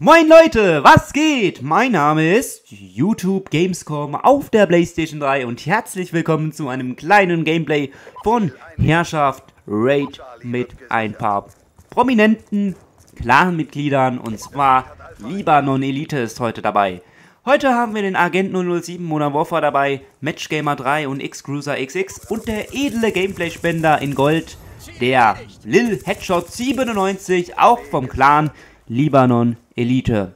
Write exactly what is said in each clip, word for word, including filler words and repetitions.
Moin Leute, was geht? Mein Name ist YouTube Gamescom auf der PlayStation drei und herzlich willkommen zu einem kleinen Gameplay von Herrschaft Raid mit ein paar prominenten Clan-Mitgliedern, und zwar Libanon Elite ist heute dabei. Heute haben wir den Agent null null sieben Modern Warfare dabei, Matchgamer drei und X-Cruiser X X und der edle Gameplay-Spender in Gold, der Lil Headshot siebenundneunzig, auch vom Clan Libanon Elite.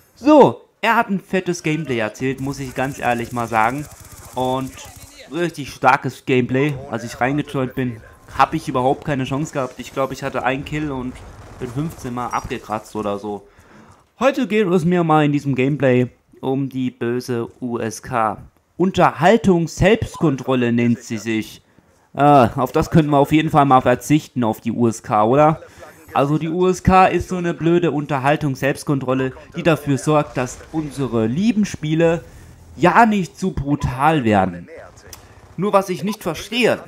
So, er hat ein fettes Gameplay erzählt, muss ich ganz ehrlich mal sagen. Und richtig starkes Gameplay. Als ich reingejoint bin, habe ich überhaupt keine Chance gehabt. Ich glaube, ich hatte einen Kill und bin fünfzehn Mal abgekratzt oder so. Heute geht es mir mal in diesem Gameplay um die böse U S K. Unterhaltung Selbstkontrolle nennt sie sich. Ah, auf das könnten wir auf jeden Fall mal verzichten, auf die U S K, oder? Also die U S K ist so eine blöde Unterhaltung Selbstkontrolle, die dafür sorgt, dass unsere lieben Spiele ja nicht zu brutal werden. Nur was ich nicht verstehe,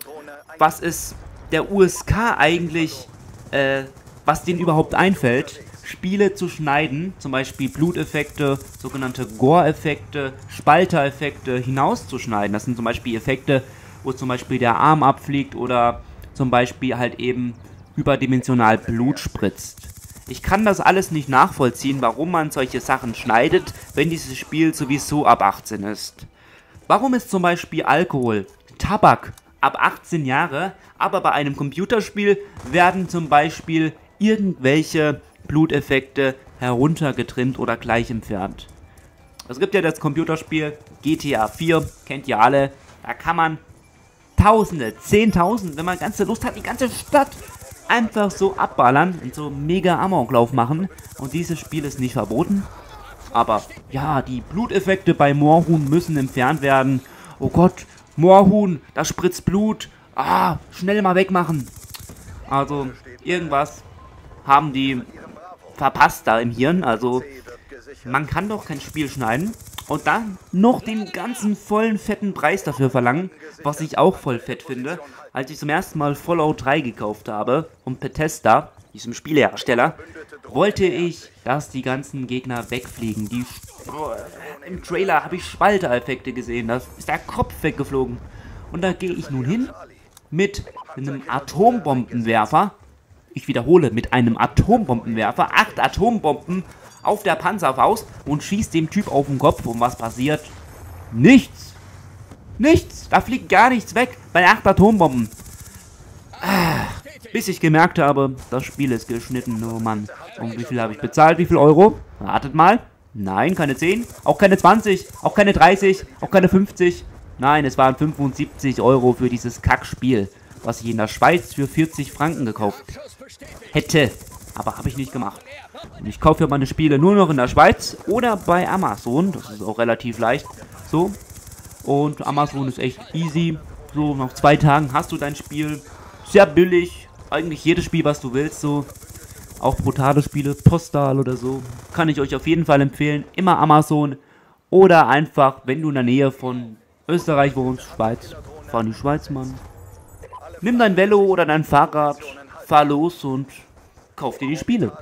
was ist der U S K eigentlich, äh, was denen überhaupt einfällt, Spiele zu schneiden, zum Beispiel Bluteffekte, sogenannte Gore-Effekte, Spalter-Effekte hinauszuschneiden. Das sind zum Beispiel Effekte, wo zum Beispiel der Arm abfliegt oder zum Beispiel halt eben überdimensional Blut spritzt. Ich kann das alles nicht nachvollziehen, warum man solche Sachen schneidet, wenn dieses Spiel sowieso ab achtzehn ist. Warum ist zum Beispiel Alkohol, Tabak ab achtzehn Jahre, aber bei einem Computerspiel werden zum Beispiel irgendwelche Bluteffekte heruntergetrimmt oder gleich entfernt. Es gibt ja das Computerspiel G T A vier, kennt ihr alle, da kann man Tausende, Zehntausend, wenn man ganze Lust hat, die ganze Stadt einfach so abballern und so mega Amoklauf machen. Und dieses Spiel ist nicht verboten. Aber ja, die Bluteffekte bei Moorhuhn müssen entfernt werden. Oh Gott, Moorhuhn, da spritzt Blut. Ah, schnell mal wegmachen. Also, irgendwas haben die verpasst da im Hirn. Also, man kann doch kein Spiel schneiden und dann noch den ganzen vollen fetten Preis dafür verlangen, was ich auch voll fett finde. Als ich zum ersten Mal Fallout drei gekauft habe und Bethesda, diesem Spielehersteller, wollte ich, dass die ganzen Gegner wegfliegen. Die, oh, im Trailer habe ich Spalter-Effekte gesehen, da ist der Kopf weggeflogen. Und da gehe ich nun hin mit einem Atombombenwerfer. Ich wiederhole, mit einem Atombombenwerfer, acht Atombomben auf der Panzerfaust und schießt dem Typ auf den Kopf. Und was passiert? Nichts. Nichts. Da fliegt gar nichts weg bei acht Atombomben. Ah, bis ich gemerkt habe, das Spiel ist geschnitten. Oh Mann. Und wie viel habe ich bezahlt? Wie viel Euro? Ratet mal. Nein, keine zehn. Auch keine zwanzig. Auch keine dreißig. Auch keine fünfzig. Nein, es waren fünfundsiebzig Euro für dieses Kackspiel, was ich in der Schweiz für vierzig Franken gekauft hätte. Aber habe ich nicht gemacht. Und ich kaufe ja meine Spiele nur noch in der Schweiz oder bei Amazon. Das ist auch relativ leicht. So. Und Amazon ist echt easy. So, nach zwei Tagen hast du dein Spiel. Sehr billig. Eigentlich jedes Spiel, was du willst. So. Auch brutale Spiele. Postal oder so. Kann ich euch auf jeden Fall empfehlen. Immer Amazon. Oder einfach, wenn du in der Nähe von Österreich wohnst, Schweiz. Fahr in die Schweiz, Mann. Nimm dein Velo oder dein Fahrrad. Fahr los und kauf dir die Spiele.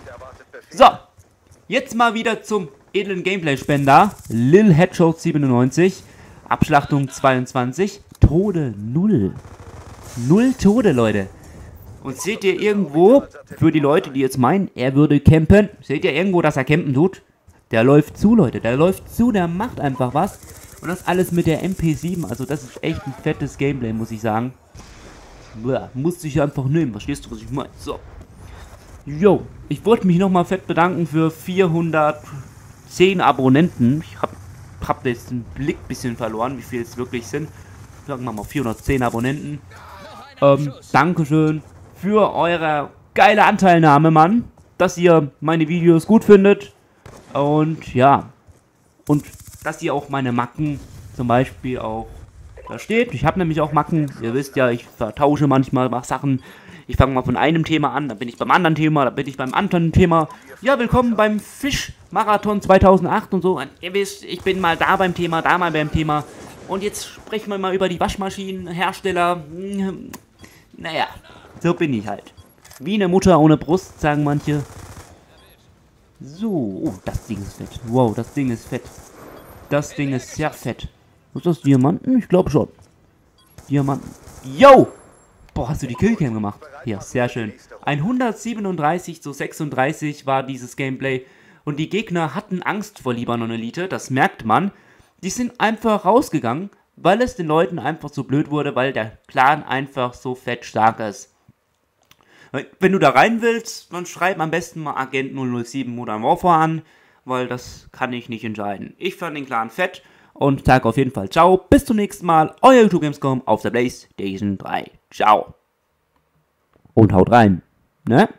So. Jetzt mal wieder zum edlen Gameplay-Spender. Lil Headshot siebenundneunzig. Abschlachtung zweiundzwanzig, Tode null. Null Tode, Leute. Und seht ihr irgendwo, für die Leute, die jetzt meinen, er würde campen, seht ihr irgendwo, dass er campen tut? Der läuft zu, Leute, der läuft zu, der macht einfach was. Und das alles mit der M P sieben, also das ist echt ein fettes Gameplay, muss ich sagen. Boah, musste ich einfach nehmen, verstehst du, was ich meine? So. Jo, ich wollte mich nochmal fett bedanken für vierhundertzehn Abonnenten. Ich habe hab jetzt den Blick ein bisschen verloren, wie viel es wirklich sind. Sagen wir mal vierhundertzehn Abonnenten. Ähm, Dankeschön für eure geile Anteilnahme, Mann. Dass ihr meine Videos gut findet. Und ja. Und dass ihr auch meine Macken zum Beispiel auch versteht. Ich habe nämlich auch Macken. Ihr wisst ja, ich vertausche manchmal Sachen. Ich fange mal von einem Thema an, dann bin ich beim anderen Thema, dann bin ich beim anderen Thema. Ja, willkommen beim Fischmarathon zweitausendacht und so. Und ihr wisst, ich bin mal da beim Thema, da mal beim Thema. Und jetzt sprechen wir mal über die Waschmaschinenhersteller. Naja, so bin ich halt. Wie eine Mutter ohne Brust, sagen manche. So, oh, das Ding ist fett. Wow, das Ding ist fett. Das Ding ist sehr fett. Was ist das, Diamanten? Ich glaube schon. Diamanten. Yo! Boah, hast du die Killcam gemacht? Ja, sehr schön. hundertsiebenunddreißig zu sechsunddreißig war dieses Gameplay. Und die Gegner hatten Angst vor Libanon Elite, das merkt man. Die sind einfach rausgegangen, weil es den Leuten einfach so blöd wurde, weil der Clan einfach so fett stark ist. Wenn du da rein willst, dann schreib am besten mal Agent null null sieben Modern Warfare an, weil das kann ich nicht entscheiden. Ich fand den Clan fett und sage auf jeden Fall ciao, bis zum nächsten Mal, euer YouTube Gamescom auf der PlayStation drei. Ciao. Und haut rein, ne?